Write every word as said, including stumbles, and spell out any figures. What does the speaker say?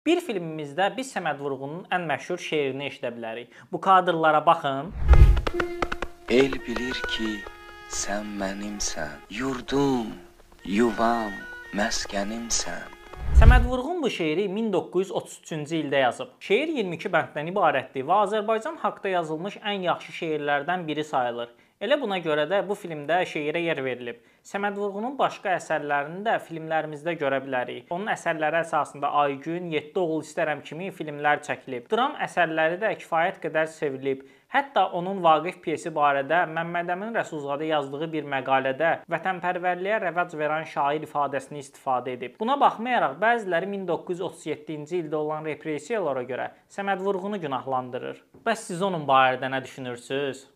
Bir filmimizdə biz Səməd Vurğunun ən məşhur şeirini eşidə bilərik. Bu kadrlara baxın. El bilir ki, sən mənimsən, yurdum, yuvam, məskənimsən. Səməd Vurğun bu şeiri min doqquz yüz otuz üçüncü ildə yazıb. Şeir iyirmi iki bənddən ibarətdir və Azərbaycan haqqında yazılmış ən yaxşı şeirlərdən biri sayılır. Elə buna görə də bu filmdə şeirə yer verilib. Səməd Vurğunun başqa əsərlərini də filmlərimizdə görə bilərik. Onun əsərləri əsasında Aygün, Yeddi oğul istərəm kimi filmlər çəkilib. Dram əsərləri də kifayət qədər sevilib. Hətta onun Vaqif pyesi barədə Məmmədəmin Rəsulzadə yazdığı bir məqalədə vətənpərvərliyə rəvac verən şair ifadəsini istifadə edib. Buna baxmayaraq bəziləri min doqquz yüz otuz yeddinci ildə olan repressiyalara görə Səməd Vurğunu günahlandırır. Bəs siz onun barədə nə düşünürsünüz?